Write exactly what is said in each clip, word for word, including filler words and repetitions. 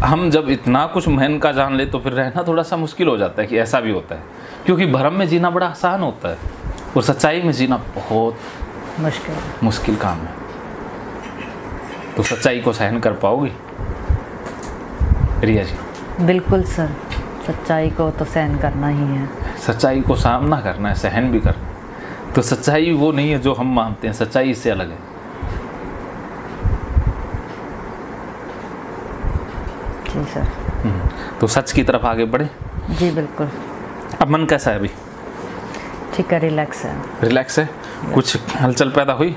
हम जब इतना कुछ मन का जान ले तो फिर रहना थोड़ा सा मुश्किल हो जाता है कि ऐसा भी होता है, क्योंकि भ्रम में जीना बड़ा आसान होता है और सच्चाई में जीना बहुत मुश्किल मुश्किल काम है। तो सच्चाई को सहन कर पाओगी रिया जी? बिल्कुल सर, सच्चाई को तो सहन करना ही है। सच्चाई को सामना करना है, सहन भी करना है। तो सच्चाई वो नहीं है जो हम मानते हैं, सच्चाई इससे अलग है। जी सर। तो सच की तरफ आगे बढ़े। जी बिल्कुल। अब मन कैसा है अभी? ठीक है, रिलैक्स है। रिलैक्स है। कुछ हलचल पैदा हुई?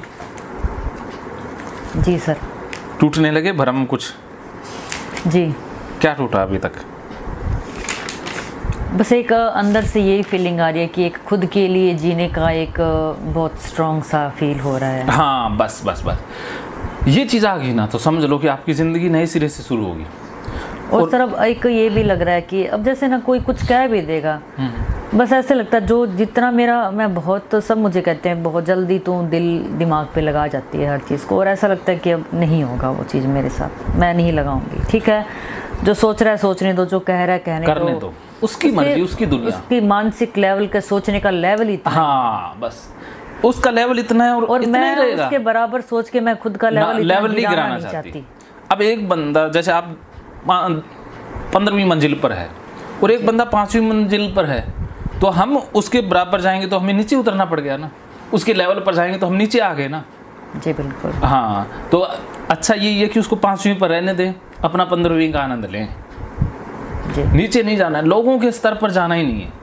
जी सर। टूटने लगे भ्रम कुछ? जी। क्या टूटा अभी तक? बस एक अंदर से यही फीलिंग आ रही है कि एक खुद के लिए जीने का एक बहुत स्ट्रॉन्ग सा फील हो रहा है। हाँ बस बस बस ये चीज़ आ गई ना तो समझ लो कि आपकी ज़िंदगी नए सिरे से शुरू होगी। और, और सर अब एक ये भी लग रहा है कि अब जैसे ना कोई कुछ कह भी देगा, बस ऐसे लगता है जो जितना मेरा मैं बहुत तो सब मुझे कहते हैं बहुत जल्दी तू दिल दिमाग पे लगा जाती है हर चीज़ को, और ऐसा लगता है कि अब नहीं होगा वो चीज़ मेरे साथ, मैं नहीं लगाऊंगी। ठीक है, जो सोच रहा है सोचने दो, जो कह रहा है कहने करने दो, दो, उसकी मर्जी, उसकी दुनिया, उसकी मानसिक लेवल का सोचने का लेवल इतना। हाँ बस उसका लेवल इतना है और, और इतना मैं ही रहेगा। उसके बराबर सोच के मैं खुद का लेवल लेवल नहीं गिराना चाहती।, चाहती। अब एक बंदा जैसे आप पंद्रहवीं मंजिल पर है और एक बंदा पांचवी मंजिल पर है, तो हम उसके बराबर जाएंगे तो हमें नीचे उतरना पड़ गया ना, उसके लेवल पर जाएंगे तो हम नीचे आ गए ना। जी बिल्कुल। हाँ तो अच्छा ये ये कि उसको पांचवी पर रहने दें, अपना पंद्रहवीं का आनंद लें। जी। नीचे नहीं जाना है, लोगों के स्तर पर जाना ही नहीं है।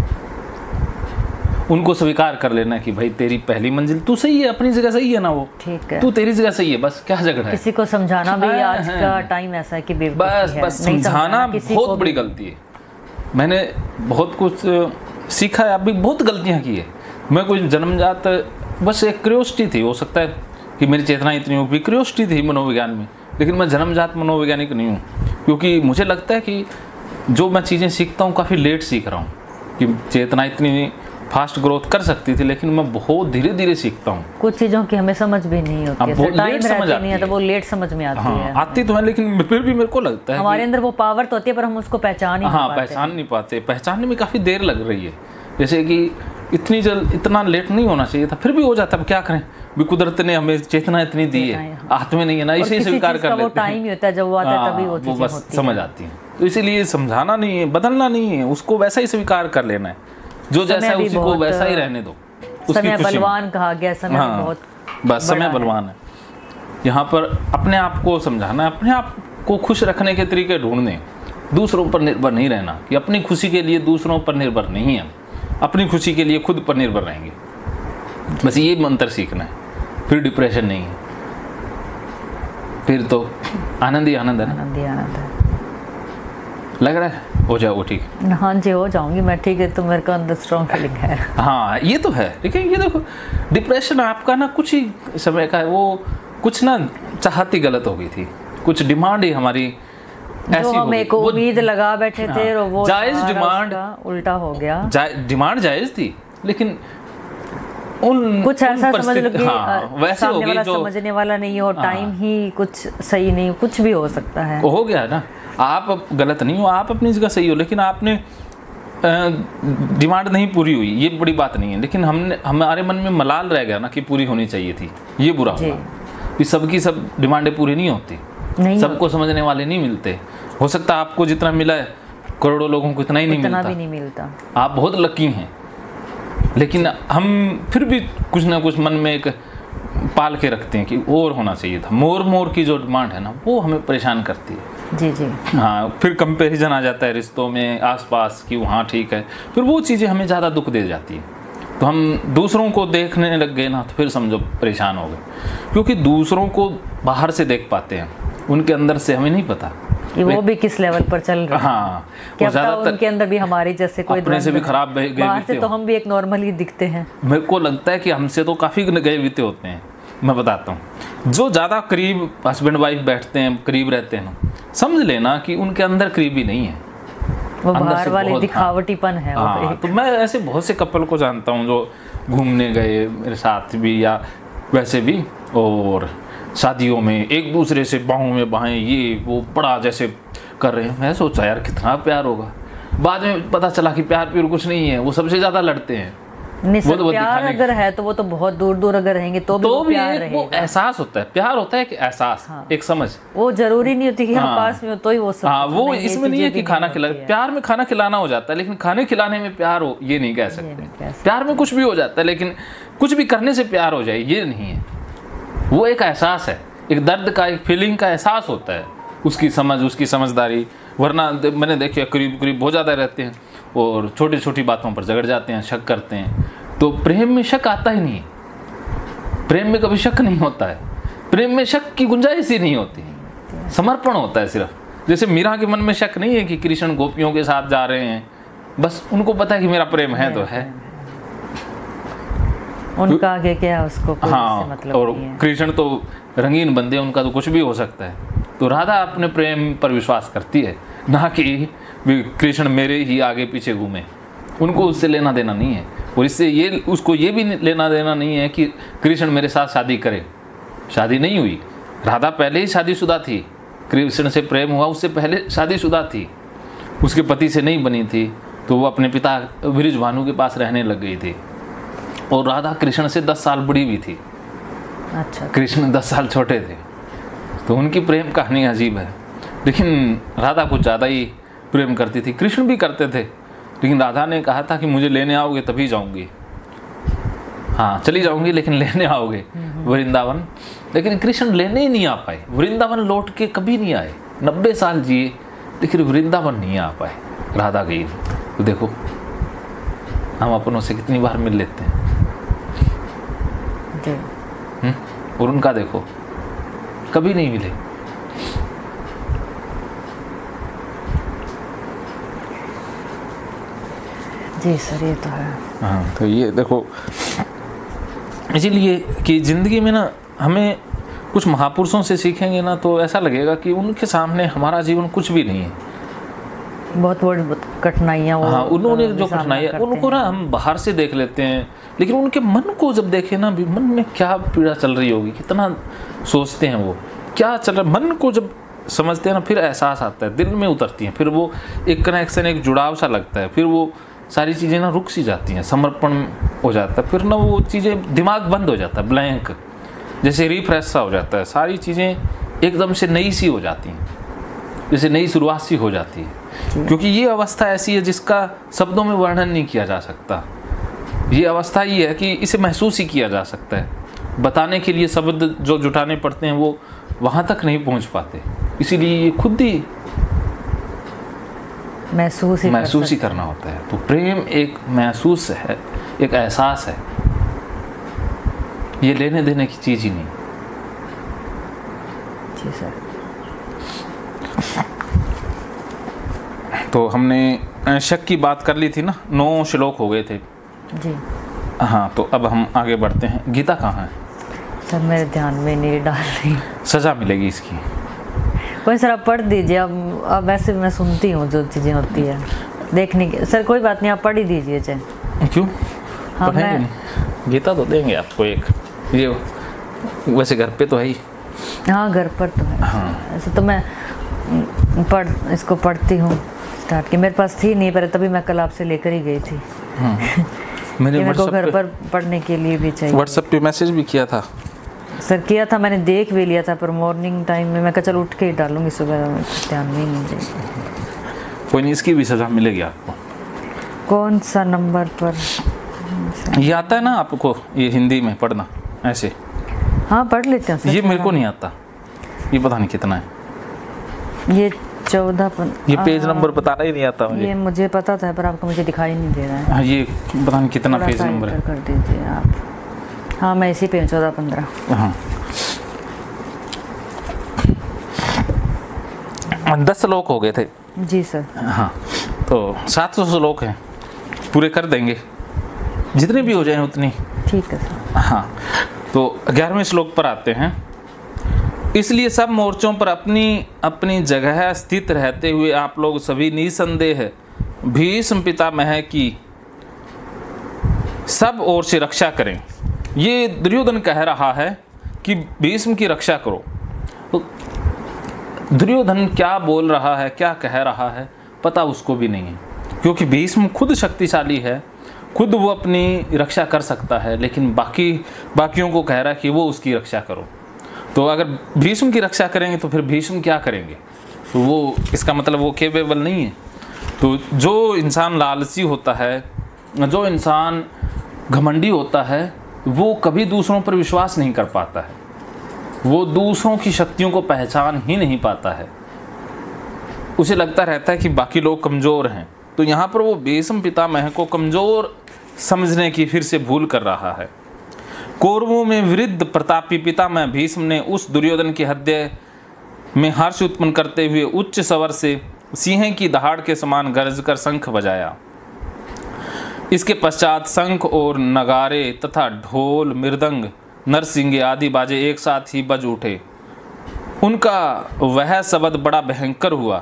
उनको स्वीकार कर लेना कि भाई तेरी पहली मंजिल तू सही है, अपनी जगह सही है ना, वो ठीक है, तू तेरी जगह सही है, बस क्या झगड़ा है। किसी को समझाना भी आज का टाइम ऐसा है कि बस बस समझाना बहुत बड़ी गलती है। मैंने बहुत कुछ सीखा है, अभी बहुत गलतियां की है। मैं कोई जन्मजात बस एक क्यूरियोसिटी थी, हो सकता है कि मेरी चेतना इतनी होगी, क्यूरियोसिटी थी मनोविज्ञान में, लेकिन मैं जन्मजात मनोवैज्ञानिक नहीं हूँ, क्योंकि मुझे लगता है कि जो मैं चीज़ें सीखता हूँ काफ़ी लेट सीख रहा हूँ। कि चेतना इतनी फास्ट ग्रोथ कर सकती थी, लेकिन मैं बहुत धीरे धीरे सीखता हूँ। कुछ चीज़ों की हमें समझ भी नहीं होती है, लेट समझ आती है, तो वो लेट समझ में आती हाँ, है। आती तो है, लेकिन फिर भी मेरे को लगता है हमारे अंदर वो पावर तो होती है पर हम उसको पहचान ही हाँ पहचान नहीं पाते। पहचानने में काफ़ी देर लग रही है, जैसे कि इतनी जल्द इतना लेट नहीं होना चाहिए था, फिर भी हो जाता है। क्या करें, भी कुदरत ने हमें चेतना इतनी दी है, हाथ में नहीं है ना, इसे स्वीकार कर लेते हैं। वो टाइम ही होता है जब वो आता है तभी वो चीजें बस समझ आती है। तो इसीलिए समझाना नहीं है, बदलना नहीं है, उसको वैसा ही स्वीकार कर लेना है, जो जैसा है उसी को वैसा ही रहने दो। समय बलवान कहा गया, समय बहुत बस समय बलवान है। यहाँ पर अपने आप को समझाना है, अपने आप को खुश रखने के तरीके ढूंढने, दूसरों पर निर्भर नहीं रहना। कि अपनी खुशी के लिए दूसरों पर निर्भर नहीं है, अपनी खुशी के लिए खुद पर निर्भर रहेंगे। बस ये मंत्र सीखना है, फिर डिप्रेशन नहीं है, फिर तो आनंद ही आनंद है ना। आनंद ही आनंद है। लग रहा है हो जाओ ठीक? हाँ जी हो जाऊंगी मैं, ठीक है। तो मेरे को अंदर स्ट्रॉन्ग फीलिंग है। हाँ ये तो है, लेकिन ये देखो डिप्रेशन आपका ना कुछ ही समय का है, वो कुछ ना चाहती गलत हो गई थी, कुछ डिमांड ही हमारी ऐसी जो हमें को उम्मीद लगा बैठे थे और वो जायज डिमांड उल्टा हो गया। डिमांड जायज थी, लेकिन उन कुछ ऐसा समझ लो कि हाँ, वैसे हो गई जो समझने वाला नहीं हो, टाइम ही कुछ सही नहीं, कुछ भी हो सकता है। हो गया ना, आप गलत नहीं हो, आप अपनी जगह सही हो, लेकिन आपने डिमांड नहीं पूरी हुई, ये बड़ी बात नहीं है। लेकिन हमने हमारे मन में मलाल रह गया ना कि पूरी होनी चाहिए थी, ये बुरा हुआ। कि सबकी सब डिमांडें पूरी नहीं होती, सबको समझने वाले नहीं मिलते। हो सकता है आपको जितना मिला है करोड़ों लोगों को इतना ही नहीं मिलता, भी नहीं मिलता। आप बहुत लकी हैं, लेकिन हम फिर भी कुछ ना कुछ मन में एक पाल के रखते हैं कि और होना चाहिए था। मोर मोर की जो डिमांड है ना, वो हमें परेशान करती है। जी जी हाँ, फिर कंपैरिजन आ जाता है रिश्तों में आसपास कि वहाँ ठीक है, फिर वो चीज़ें हमें ज़्यादा दुख दे जाती है। तो हम दूसरों को देखने लग गए ना, तो फिर समझो परेशान हो गए, क्योंकि दूसरों को बाहर से देख पाते हैं, उनके अंदर से हमें नहीं पता कि वो भी किस लेवल पर चल रहा है। हाँ, क्या पता उनके अंदर भी हमारे जैसे कोई अपने से भी खराब गए बाहर से तो हम भी एक नॉर्मल ही दिखते हैं। मेरे को लगता है कि हमसे तो काफ़ी गए बीते होते हैं। मैं बताता हूँ, जो ज़्यादा करीब हस्बैंड वाइफ बैठते हैं, करीब रहते हैं, समझ लेना कि उनके अंदर करीबी नहीं है, वो बाहर वाले दिखावटीपन है। हाँ, तो मैं ऐसे बहुत से कपल को जानता हूँ जो घूमने गए मेरे साथ भी या वैसे भी, और शादियों में एक दूसरे से बाहों में बाहें, ये वो बड़ा जैसे कर रहे हैं। मैं सोचा यार कितना प्यार होगा, बाद में पता चला कि प्यार प्यार कुछ नहीं है, वो सबसे ज्यादा लड़ते हैं। नहीं सर, वो प्यार अगर है तो वो तो बहुत दूर दूर अगर रहेंगे तो भी तो वो भी प्यार एक वो रहेगा। एहसास होता है, प्यार होता है कि एहसास, हाँ। एक समझ। वो जरूरी नहीं होती कि हम हाँ। पास में हो तो ही वो सब हाँ, कुछ, वो नहीं, ये इसमें नहीं है चीजें कि भी खाना नहीं खिला, होती है। प्यार में खाना खिलाना हो जाता है, लेकिन खाने खिलाने में प्यार हो ये नहीं कह सकते। नहीं कह सकते। प्यार में कुछ भी हो जाता है, लेकिन कुछ भी करने से प्यार हो जाए ये नहीं है। वो एक एहसास है, एक दर्द का, एक फीलिंग का एहसास होता है, उसकी समझ, उसकी समझदारी। वरना मैंने देखिए करीब करीब बहुत ज़्यादा रहते हैं और छोटी छोटी बातों पर झगड़ जाते हैं, शक करते हैं। तो प्रेम में शक आता ही नहीं है, प्रेम में कभी शक नहीं होता है, प्रेम में शक की गुंजाइश ही नहीं होती, समर्पण होता है सिर्फ। जैसे मीरा के मन में शक नहीं है कि कृष्ण गोपियों के साथ जा रहे हैं, बस उनको पता है कि मेरा प्रेम है तो है, उनका आगे क्या उसको कोई हाँ। मतलब और नहीं है। कृष्ण तो रंगीन बंदे, उनका तो कुछ भी हो सकता है। तो राधा अपने प्रेम पर विश्वास करती है, ना कि कृष्ण मेरे ही आगे पीछे घूमे। उनको उससे लेना देना नहीं है, और इससे ये उसको ये भी लेना देना नहीं है कि कृष्ण मेरे साथ शादी करे। शादी नहीं हुई, राधा पहले ही शादीशुदा थी, कृष्ण से प्रेम हुआ उससे पहले शादीशुदा थी, उसके पति से नहीं बनी थी, तो वो अपने पिता वृषभानु के पास रहने लग गई थी। और राधा कृष्ण से दस साल बड़ी भी थी, अच्छा, कृष्ण दस साल छोटे थे। तो उनकी प्रेम कहानी अजीब है, लेकिन राधा कुछ ज़्यादा ही प्रेम करती थी। कृष्ण भी करते थे, लेकिन राधा ने कहा था कि मुझे लेने आओगे तभी जाऊंगी, हाँ चली जाऊंगी लेकिन लेने आओगे वृंदावन। लेकिन कृष्ण लेने ही नहीं आ पाए, वृंदावन लौट के कभी नहीं आए। नब्बे साल जिए लेकिन वृंदावन नहीं आ पाए, राधा गई। तो देखो हम अपनों से कितनी बार मिल लेते हैं, हुँ? और उनका देखो कभी नहीं मिले। जी सर, ये तो है। हाँ, तो ये देखो, इसीलिए कि ज़िंदगी में ना हमें कुछ महापुरुषों से सीखेंगे ना, तो ऐसा लगेगा कि उनके सामने हमारा जीवन कुछ भी नहीं है। बहुत बड़ी कठिनाइयाँ वो, हाँ, उन्होंने जो सामना कठिनाइयाँ, करते उनको ना हम बाहर से देख लेते हैं, लेकिन उनके मन को जब देखें ना, भी मन में क्या पीड़ा चल रही होगी, कितना सोचते हैं वो, क्या चल रहा, मन को जब समझते हैं ना, फिर एहसास आता है, दिल में उतरती हैं, फिर वो एक कनेक्शन, एक जुड़ाव सा लगता है, फिर वो सारी चीज़ें ना रुक सी जाती हैं, समर्पण हो जाता है, फिर ना वो चीज़ें, दिमाग बंद हो जाता है, ब्लैंक, जैसे रिफ्रेश सा हो जाता है, सारी चीज़ें एकदम से नई सी हो जाती हैं, जैसे नई शुरुआत सी हो जाती है। क्योंकि ये अवस्था ऐसी है जिसका शब्दों में वर्णन नहीं किया जा सकता। ये अवस्था ये है कि इसे महसूस ही किया जा सकता है, बताने के लिए शब्द जो जुटाने पड़ते हैं वो वहाँ तक नहीं पहुँच पाते, इसीलिए ये खुद ही महसूस ही महसूस ही करना होता है। तो प्रेम एक महसूस है, एक एहसास है, ये लेने देने की चीज़ ही नहीं। जी सर। तो हमने शक की बात कर ली थी ना, नौ श्लोक हो गए थे जी। हाँ, तो अब हम आगे बढ़ते हैं। गीता कहाँ है सर? मेरे ध्यान में नहीं डाल रही। सज़ा मिलेगी इसकी। कोई सर आप पढ़ दीजिए, अब अब वैसे मैं सुनती हूँ जो चीज़ें होती है देखने की। सर कोई बात नहीं, आप पढ़ ही दीजिए चाहे। क्यों? हाँ, पढ़ेंगे मैं नहीं, गीता तो देंगे आपको एक, ये वैसे घर पे तो है ही। हाँ, घर पर तो है। हाँ। ऐसे तो मैं पढ़ इसको पढ़ती हूँ स्टार्ट की, मेरे पास थी नहीं पर तभी मैं कल आपसे लेकर ही गई थी। हाँ। मैंने मेरे को घर व्हाट्सएप पर पढ़ने के लिए भी चाहिए। व्हाट्सएप पे मैसेज भी किया था सर, किया था, मैंने देख भी लिया था, पर मॉर्निंग टाइम में मैं कहा चल उठ के ही डालूंगी, सुबह ध्यान में ही नहीं देगी। कोई नहीं, इसकी भी सज़ा मिलेगी आपको। कौन सा नंबर पर? ये आता है ना आपको, ये हिंदी में पढ़ना ऐसे? हाँ, पढ़ लेते हैं सर। ये मेरे को नहीं आता, ये पता नहीं कितना है, ये चौदह पन... ये पेज नंबर बताना ही नहीं आता मुझे। ये मुझे पता था पर आपको मुझे दिखाई नहीं दे रहा है। हाँ, ये पता नहीं कितना पेज नंबर है। कर दीजिए आप। हाँ, मैं इसी पे चौदह पंद्रह। हाँ, दस श्लोक हो गए थे। जी सर। हाँ, तो सात सौ श्लोक हैं, पूरे कर देंगे, जितने भी हो जाएं उतनी। ठीक है सर। हाँ, तो ग्यारहवें श्लोक पर आते हैं। इसलिए सब मोर्चों पर अपनी अपनी जगह स्थित रहते हुए आप लोग सभी निसंदेह भीष्म पितामह की सब ओर से रक्षा करें। ये दुर्योधन कह रहा है कि भीष्म की रक्षा करो। तो दुर्योधन क्या बोल रहा है, क्या कह रहा है, पता उसको भी नहीं है, क्योंकि भीष्म खुद शक्तिशाली है, खुद वो अपनी रक्षा कर सकता है, लेकिन बाकी बाकियों को कह रहा है कि वो उसकी रक्षा करो। तो अगर भीष्म की रक्षा करेंगे तो फिर भीष्म क्या करेंगे? तो वो इसका मतलब वो केपेबल नहीं है। तो जो इंसान लालची होता है, जो इंसान घमंडी होता है, वो कभी दूसरों पर विश्वास नहीं कर पाता है, वो दूसरों की शक्तियों को पहचान ही नहीं पाता है। उसे लगता रहता है कि बाकी लोग कमज़ोर हैं। तो यहाँ पर वो भीष्म पितामह को कमज़ोर समझने की फिर से भूल कर रहा है। कौरवों में वृद्ध प्रतापी पितामह भीष्म ने उस दुर्योधन के हृदय में हर्ष उत्पन्न करते हुए उच्च स्वर से सिंह की दहाड़ के समान गरज कर शंख बजाया। इसके पश्चात शंख और नगारे तथा ढोल, मृदंग, नरसिंगे आदि बाजे एक साथ ही बज उठे। उनका वह शब्द बड़ा भयंकर हुआ।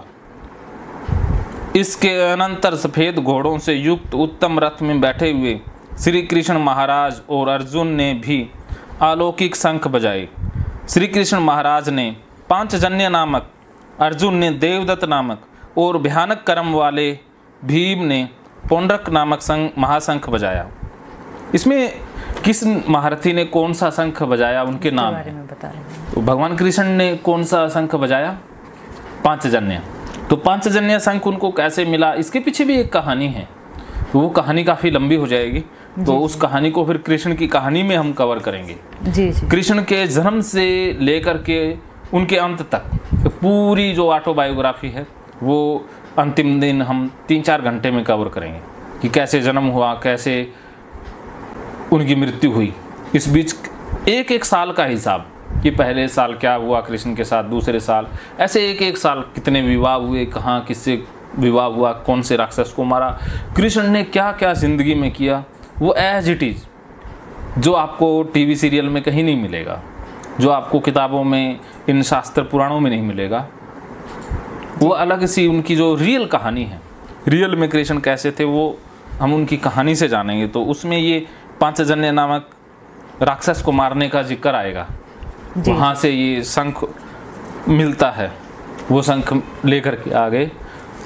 इसके अनंतर सफ़ेद घोड़ों से युक्त उत्तम रथ में बैठे हुए श्री कृष्ण महाराज और अर्जुन ने भी अलौकिक शंख बजाए। श्री कृष्ण महाराज ने पांचजन्य नामक, अर्जुन ने देवदत्त नामक और भयानक कर्म वाले भीम ने पौंड्रक नामक संग महाशंख बजाया। इसमें किस महारथी ने कौन सा शंख बजाया, उनके नाम है। तो भगवान कृष्ण ने कौन सा शंख बजाया? पांचजन्य। तो पांचजन्य शंख उनको कैसे मिला, इसके पीछे भी एक कहानी है। तो वो कहानी काफ़ी लंबी हो जाएगी, तो उस कहानी को फिर कृष्ण की कहानी में हम कवर करेंगे। जी जी। कृष्ण के जन्म से लेकर के उनके अंत तक पूरी जो ऑटोबायोग्राफी है वो अंतिम दिन हम तीन चार घंटे में कवर करेंगे कि कैसे जन्म हुआ, कैसे उनकी मृत्यु हुई। इस बीच एक एक साल का हिसाब कि पहले साल क्या हुआ कृष्ण के साथ, दूसरे साल, ऐसे एक एक साल कितने विवाह हुए, कहाँ किससे विवाह हुआ, कौन से राक्षस को मारा, कृष्ण ने क्या क्या जिंदगी में किया, वो एज इट इज़, जो आपको टीवी सीरियल में कहीं नहीं मिलेगा, जो आपको किताबों में, इन शास्त्र पुराणों में नहीं मिलेगा। वो अलग सी उनकी जो रियल कहानी है, रियल में कृष्ण कैसे थे, वो हम उनकी कहानी से जानेंगे। तो उसमें ये पांचजन्य नामक राक्षस को मारने का जिक्र आएगा, वहाँ से ये शंख मिलता है, वो शंख लेकर के आ गए।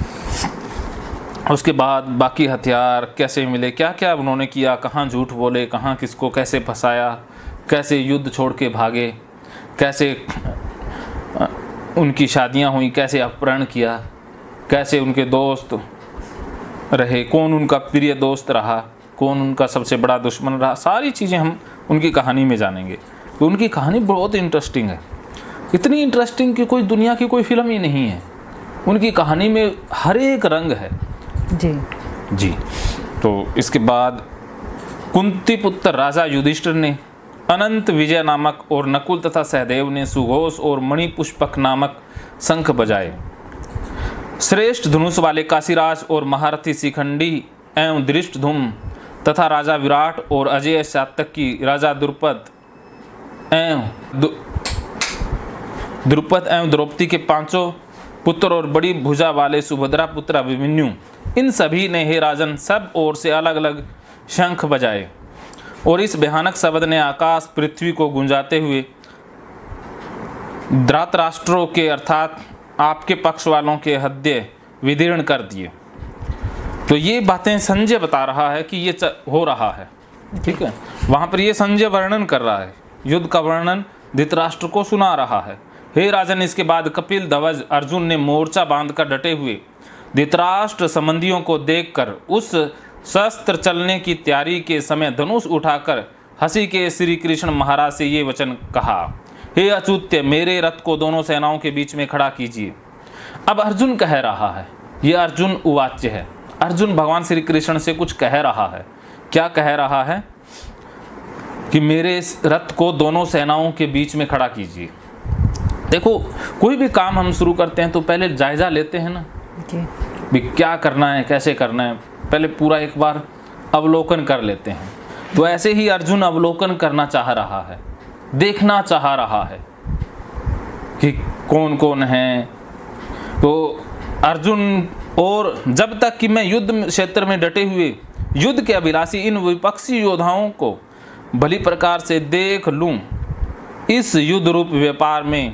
उसके बाद बाकी हथियार कैसे मिले, क्या क्या उन्होंने किया, कहाँ झूठ बोले, कहाँ किसको कैसे फंसाया, कैसे युद्ध छोड़ के भागे, कैसे उनकी शादियाँ हुई, कैसे अपहरण किया, कैसे उनके दोस्त रहे, कौन उनका प्रिय दोस्त रहा, कौन उनका सबसे बड़ा दुश्मन रहा, सारी चीज़ें हम उनकी कहानी में जानेंगे। तो उनकी कहानी बहुत इंटरेस्टिंग है, इतनी इंटरेस्टिंग कि कोई दुनिया की कोई फिल्म ही नहीं है। उनकी कहानी में हर एक रंग है। जी जी। तो इसके बाद कुंती पुत्र राजा युधिष्ठिर ने अनंत विजय नामक और नकुल तथा सहदेव ने सुघोष और मणिपुष्पक नामक शंख बजाए। श्रेष्ठ धनुष वाले काशीराज और महारथी शिखंडी एवं धृष्टधुम तथा राजा विराट और अजय सात्यकी, राजा द्रुपद एवं द्रुपद एवं द्रौपदी के पांचों पुत्र और बड़ी भुजा वाले सुभद्रा पुत्र अभिमन्यु, इन सभी ने हे राजन सब ओर से अलग अलग शंख बजाए और इस भयानक शब्द ने आकाश पृथ्वी को गुंजाते हुए धृतराष्ट्रों के अर्थात आपके पक्ष वालों के हृदय विदीर्ण कर दिए। तो ये बातें संजय बता रहा है कि ये हो रहा है, ठीक है। वहाँ पर ये संजय वर्णन कर रहा है, युद्ध का वर्णन धृतराष्ट्र को सुना रहा है। हे राजन, इसके बाद कपिल ध्वज अर्जुन ने मोर्चा बांधकर डटे हुए धृतराष्ट्र संबंधियों को देखकर उस शस्त्र चलने की तैयारी के समय धनुष उठाकर हंसी के श्री कृष्ण महाराज से ये वचन कहा, हे अच्युत्य, मेरे रथ को दोनों सेनाओं के बीच में खड़ा कीजिए। अब अर्जुन कह रहा है, ये अर्जुन उवाच्य है, अर्जुन भगवान श्री कृष्ण से कुछ कह रहा है। क्या कह रहा है? कि मेरे रथ को दोनों सेनाओं के बीच में खड़ा कीजिए। देखो, कोई भी काम हम शुरू करते हैं तो पहले जायजा लेते हैं ना जी, भी क्या करना है, कैसे करना है, पहले पूरा एक बार अवलोकन कर लेते हैं। तो ऐसे ही अर्जुन अवलोकन करना चाह रहा है, देखना चाह रहा है कि कौन कौन है। तो अर्जुन, और जब तक कि मैं युद्ध क्षेत्र में डटे हुए युद्ध के अभिलाषी इन विपक्षी योद्धाओं को भली प्रकार से देख लूं, इस युद्ध रूप व्यापार में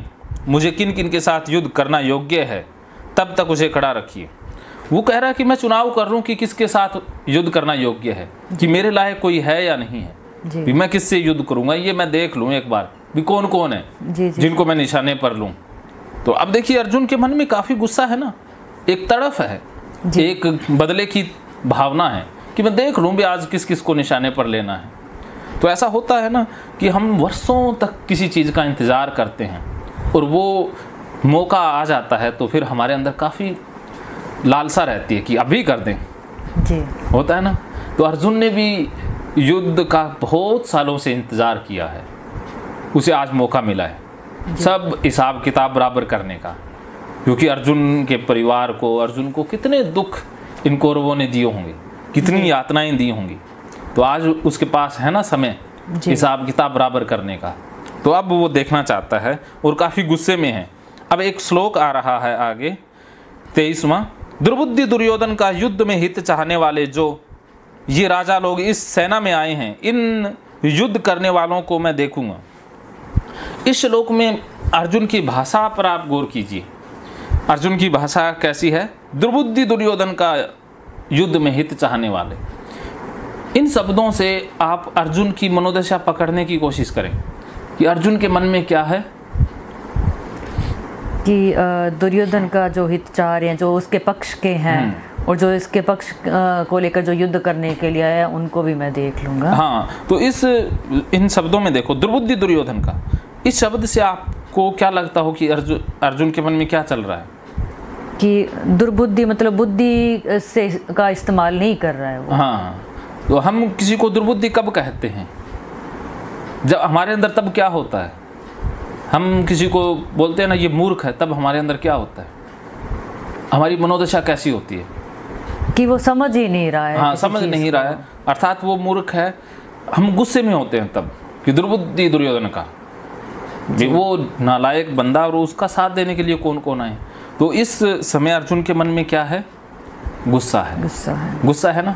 मुझे किन किन के साथ युद्ध करना योग्य है तब तक उसे खड़ा रखिए। वो कह रहा है कि मैं चुनाव कर लूँ कि किसके साथ युद्ध करना योग्य है, कि मेरे लायक कोई है या नहीं है, भी मैं किससे युद्ध करूँगा, ये मैं देख लूँ एक बार भी कौन कौन है जी, जी, जिनको मैं निशाने पर लूँ। तो अब देखिए अर्जुन के मन में काफ़ी गुस्सा है ना, एक तड़फ है, एक बदले की भावना है कि मैं देख लूँ भी आज किस किस को निशाने पर लेना है। तो ऐसा होता है ना कि हम वर्षों तक किसी चीज़ का इंतज़ार करते हैं और वो मौका आ जाता है तो फिर हमारे अंदर काफ़ी लालसा रहती है कि अभी कर दें जी, होता है ना। तो अर्जुन ने भी युद्ध का बहुत सालों से इंतज़ार किया है, उसे आज मौका मिला है सब हिसाब किताब बराबर करने का, क्योंकि अर्जुन के परिवार को, अर्जुन को कितने दुख इन कौरवों ने दिए होंगे, कितनी यातनाएं दी होंगी। तो आज उसके पास है ना समय हिसाब किताब बराबर करने का, तो अब वो देखना चाहता है और काफ़ी गुस्से में है। अब एक श्लोक आ रहा है आगे तेईसवां, दुर्बुद्धि दुर्योधन का युद्ध में हित चाहने वाले जो ये राजा लोग इस सेना में आए हैं, इन युद्ध करने वालों को मैं देखूंगा। इस श्लोक में अर्जुन की भाषा पर आप गौर कीजिए, अर्जुन की भाषा कैसी है। दुर्बुद्धि दुर्योधन का युद्ध में हित चाहने वाले, इन शब्दों से आप अर्जुन की मनोदशा पकड़ने की कोशिश करें कि अर्जुन के मन में क्या है। कि दुर्योधन का जो हित चाह रहे हैं, जो उसके पक्ष के हैं और जो इसके पक्ष को लेकर जो युद्ध करने के लिए आया, उनको भी मैं देख लूँगा। हाँ, तो इस इन शब्दों में देखो दुर्बुद्धि दुर्योधन का, इस शब्द से आपको क्या लगता हो कि अर्जुन अर्जुन के मन में क्या चल रहा है? कि दुर्बुद्धि मतलब बुद्धि से का इस्तेमाल नहीं कर रहा है वो। हाँ, तो हम किसी को दुर्बुद्धि कब कहते हैं? जब हमारे अंदर तब क्या होता है? हम किसी को बोलते हैं ना ये मूर्ख है, तब हमारे अंदर क्या होता है? हमारी मनोदशा कैसी होती है कि वो समझ ही नहीं रहा है। हाँ, समझ नहीं रहा है, अर्थात वो मूर्ख है। हम गुस्से में होते हैं तब कि दुर्बुद्धि दुर्योधन का, वो नालायक बंदा और उसका साथ देने के लिए कौन कौन आए। तो इस समय अर्जुन के मन में क्या है? गुस्सा है, गुस्सा है, गुस्सा है ना।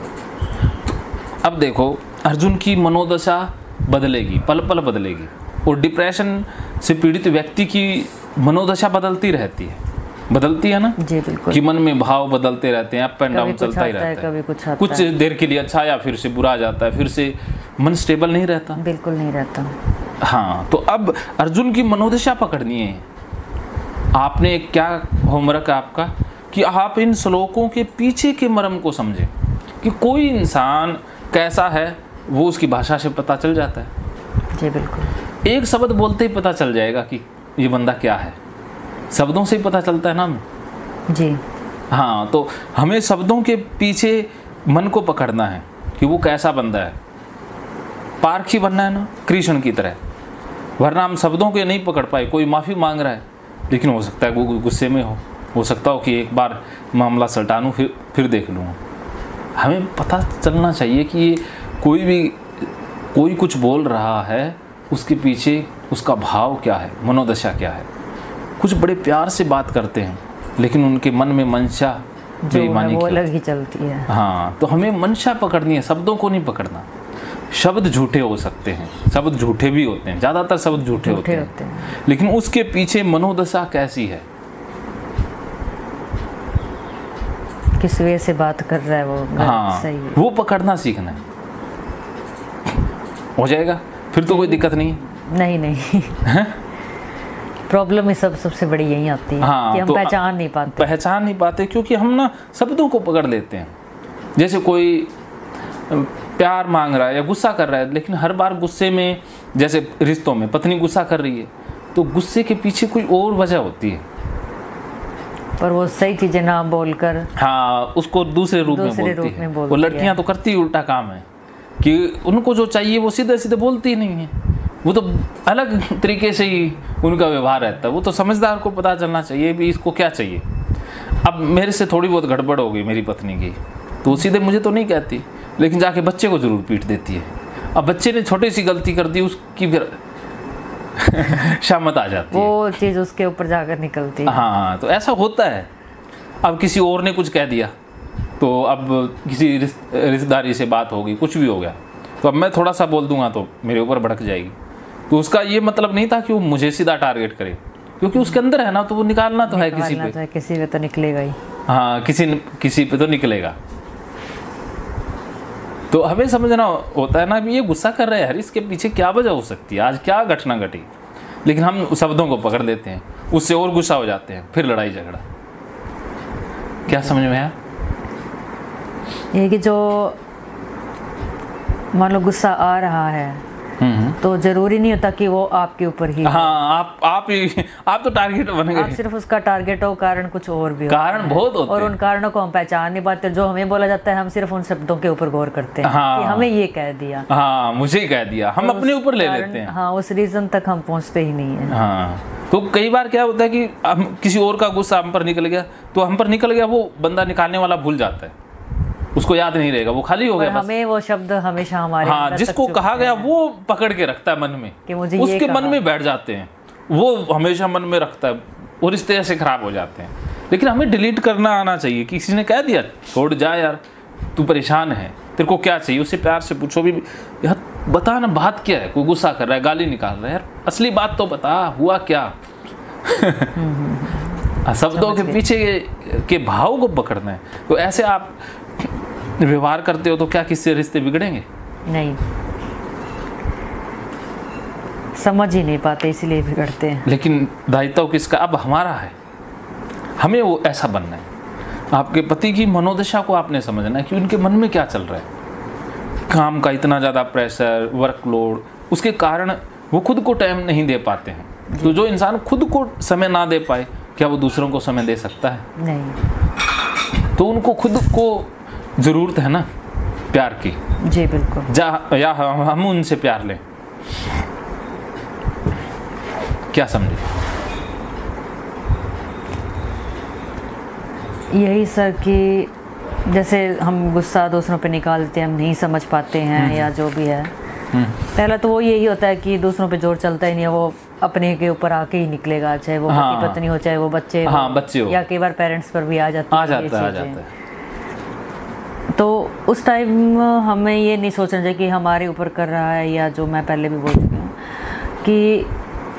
तो अब देखो अर्जुन की मनोदशा बदलेगी, पल पल बदलेगी, और डिप्रेशन से पीड़ित व्यक्ति की मनोदशा बदलती रहती है, बदलती है ना जी, बिल्कुल। कि मन में भाव बदलते रहते हैं, अप एंड डाउन चलता ही रहता है, कभी कुछ आता कुछ है, देर के लिए अच्छा या फिर से बुरा आ जाता है, फिर से मन स्टेबल नहीं रहता, बिल्कुल नहीं रहता। हाँ, तो अब अर्जुन की मनोदशा पकड़नी है। आपने क्या होमवर्क है आपका कि आप इन श्लोकों के पीछे के मर्म को समझें कि कोई इंसान कैसा है, वो उसकी भाषा से पता चल जाता है जी, बिल्कुल। एक शब्द बोलते ही पता चल जाएगा कि ये बंदा क्या है, शब्दों से ही पता चलता है ना जी। हाँ, तो हमें शब्दों के पीछे मन को पकड़ना है कि वो कैसा बंदा है, पारखी बनना है ना कृष्ण की तरह, वरना हम शब्दों के नहीं पकड़ पाए। कोई माफ़ी मांग रहा है लेकिन हो सकता है वो गुस्से में हो हो सकता हो कि एक बार मामला सलटा लूँ फिर फिर देख लूँ। हमें पता चलना चाहिए कि ये कोई भी कोई कुछ बोल रहा है, उसके पीछे उसका भाव क्या है, मनोदशा क्या है। कुछ बड़े प्यार से बात करते हैं लेकिन उनके मन में मंशा बेईमानी वो अलग ही चलती है। हाँ, तो हमें मंशा पकड़नी है, शब्दों को नहीं पकड़ना। शब्द झूठे हो सकते हैं, शब्द झूठे भी होते हैं, ज़्यादातर शब्द झूठे होते हैं, होते हैं, लेकिन उसके पीछे मनोदशा कैसी है, किस वे से बात कर रहा है वो। हाँ, सही है। वो पकड़ना सीखना है, हो जाएगा फिर तो कोई दिक्कत नहीं है। नहीं नहीं प्रॉब्लम ही सब सबसे बड़ी यही आती है। हाँ, कि हम तो पहचान नहीं पाते पहचान नहीं पाते क्योंकि हम ना शब्दों को पकड़ लेते हैं। जैसे कोई प्यार मांग रहा है या गुस्सा कर रहा है, लेकिन हर बार गुस्से में, जैसे रिश्तों में पत्नी गुस्सा कर रही है तो गुस्से के पीछे कोई और वजह होती है, पर वो सही चीजें ना बोलकर हाँ उसको दूसरे रूप में बोलती है। वो लड़कियां तो करती ही उल्टा काम है कि उनको जो चाहिए वो सीधे सीधे बोलती ही नहीं है, वो तो अलग तरीके से ही उनका व्यवहार रहता है। वो तो समझदार को पता चलना चाहिए भी इसको क्या चाहिए। अब मेरे से थोड़ी बहुत गड़बड़ हो गई मेरी पत्नी की, तो वो सीधे मुझे तो नहीं कहती, लेकिन जाके बच्चे को ज़रूर पीट देती है। अब बच्चे ने छोटी सी गलती कर दी, उसकी फिर शामत आ जाती है, वो चीज़ उसके ऊपर जाकर निकलती है। हाँ, तो ऐसा होता है। अब किसी और ने कुछ कह दिया, तो अब किसी रिश्तेदारी से बात हो गई, कुछ भी हो गया, तो अब मैं थोड़ा सा बोल दूंगा तो मेरे ऊपर भड़क जाएगी। तो उसका ये मतलब नहीं था कि वो मुझे सीधा टारगेट करे, क्योंकि उसके अंदर है ना, तो वो निकालना तो है किसी पे, तो है, किसी पे तो निकलेगा ही। हाँ, किसी किसी पे तो निकलेगा। तो हमें समझना होता है ना भी ये गुस्सा कर रहे हैं यार, इसके पीछे क्या वजह हो सकती है, आज क्या घटना घटी। लेकिन हम शब्दों को पकड़ लेते हैं, उससे और गुस्सा हो जाते हैं, फिर लड़ाई झगड़ा। क्या समझ में आया? ये कि जो मान लो गुस्सा आ रहा है तो जरूरी नहीं होता कि वो आपके ऊपर ही। हाँ, आप आप ही आप तो टारगेट बन गए। आप सिर्फ उसका टारगेट हो, कारण कुछ और भी हो। कारण बहुत होते और हैं। उन कारणों को हम पहचान नहीं पाते। जो हमें बोला जाता है हम सिर्फ उन शब्दों के ऊपर गौर करते हैं। हाँ, कि हमें ये कह दिया, हाँ मुझे ही कह दिया, हम अपने ऊपर ले लेते हैं। हाँ, उस रीजन तक हम पहुंचते ही नहीं है। हाँ, तो कई बार क्या होता है कि हम किसी और का गुस्सा हम पर निकल गया, तो हम पर निकल गया, वो बंदा निकालने वाला भूल जाता है, उसको याद नहीं रहेगा, वो खाली हो गया बस। हमें वो शब्द हमेशा हमारे हाँ, जिसको कहा गया वो पकड़ के रखता है मन में, कि मुझे उसके ये मन में बैठ जाते हैं, वो हमेशा मन में रखता है और इस तरह से खराब हो जाते हैं। लेकिन हमें डिलीट करना आना चाहिए। किसी ने कह दिया छोड़ जा यार, तू परेशान है, तेरे को क्या चाहिए, उससे प्यार से पूछो भी यार बता ना बात क्या है, कोई गुस्सा कर रहा है, गाली निकाल रहा है, यार असली बात तो बता, हुआ क्या। शब्दों के पीछे के भाव को पकड़ना है। तो ऐसे आप व्यवहार करते हो तो क्या किससे रिश्ते बिगड़ेंगे? नहीं, समझ ही नहीं पाते, इसलिए बिगड़ते हैं। लेकिन दायित्व किसका? अब हमारा है, हमें वो ऐसा बनना है। आपके पति की मनोदशा को आपने समझना है कि उनके मन में क्या चल रहा है। काम का इतना ज़्यादा प्रेशर, वर्कलोड, उसके कारण वो खुद को टाइम नहीं दे पाते हैं। तो जो इंसान खुद को समय ना दे पाए, क्या वो दूसरों को समय दे सकता है? नहीं। तो उनको खुद को ज़रूरत है ना प्यार की। जी बिल्कुल। जा या हम उनसे प्यार लें, क्या समझे? यही सर कि जैसे हम गुस्सा दूसरों पे निकालते हैं, हम नहीं समझ पाते हैं या जो भी है, पहला तो वो यही होता है कि दूसरों पे जोर चलता ही नहीं है, वो अपने के ऊपर आके ही निकलेगा, चाहे वो हाँ, पति पत्नी हो, चाहे वो बच्चे हो, हाँ, बच्चे हो, या कई बार पेरेंट्स पर भी आ जाता आ है जाता है, आ जाता है। तो उस टाइम हमें ये नहीं सोचना चाहिए कि हमारे ऊपर कर रहा है, या जो मैं पहले भी बोल चुकी हूँ कि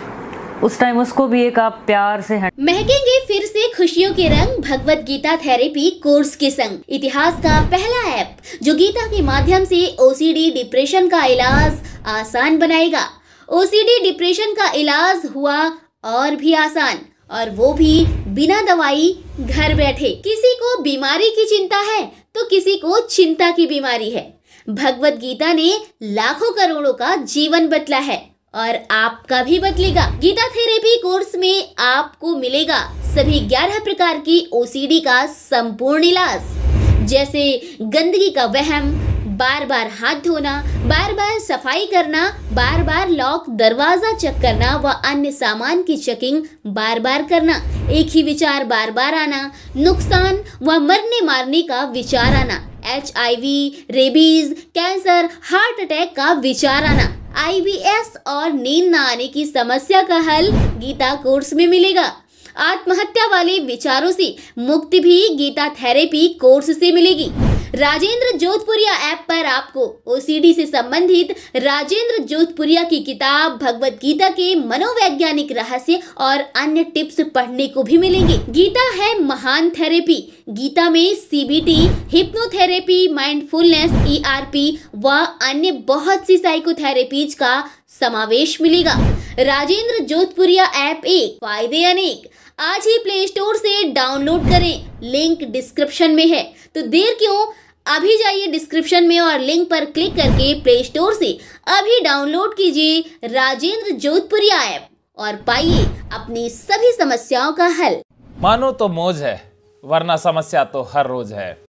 उस टाइम उसको भी एक आप प्यार से हट। महकेंगे फिर से खुशियों के रंग भगवत गीता थेरेपी कोर्स के संग। इतिहास का पहला ऐप जो गीता के माध्यम से ओसीडी डिप्रेशन का इलाज आसान बनाएगा। ओसीडी डिप्रेशन का इलाज हुआ और भी आसान, और वो भी बिना दवाई, घर बैठे। किसी को बीमारी की चिंता है तो किसी को चिंता की बीमारी है। भगवत गीता ने लाखों करोड़ों का जीवन बदला है और आपका भी बदलेगा। गीता थेरेपी कोर्स में आपको मिलेगा सभी ग्यारह प्रकार की ओसीडी का संपूर्ण इलाज, जैसे गंदगी का वहम, बार बार हाथ धोना, बार बार सफाई करना, बार बार लॉक दरवाजा चेक करना व अन्य सामान की चेकिंग बार बार करना, एक ही विचार बार बार आना, नुकसान व मरने मारने का विचार आना, H I V, rabies, cancer, heart attack का विचार आना, आई बी एस और नींद न आने की समस्या का हल गीता कोर्स में मिलेगा। आत्महत्या वाले विचारों से मुक्ति भी गीता थेरेपी कोर्स से मिलेगी। राजेंद्र जोधपुरिया ऐप पर आपको ओसीडी से संबंधित राजेंद्र जोधपुरिया की किताब भगवत गीता के मनोवैज्ञानिक रहस्य और अन्य टिप्स पढ़ने को भी मिलेंगे। गीता है महान थेरेपी। गीता में CBT, hypnotherapy, mindfulness, E R P व अन्य बहुत सी साइकोथेरेपीज का समावेश मिलेगा। राजेंद्र जोधपुरिया ऐप एक, फायदे अनेक। आज ही प्ले स्टोर से डाउनलोड करें, लिंक डिस्क्रिप्शन में है। तो देर क्यों, अभी जाइए डिस्क्रिप्शन में और लिंक पर क्लिक करके प्ले स्टोर से अभी डाउनलोड कीजिए राजेंद्र जोधपुरिया ऐप और पाइए अपनी सभी समस्याओं का हल। मानो तो मौज है, वरना समस्या तो हर रोज है।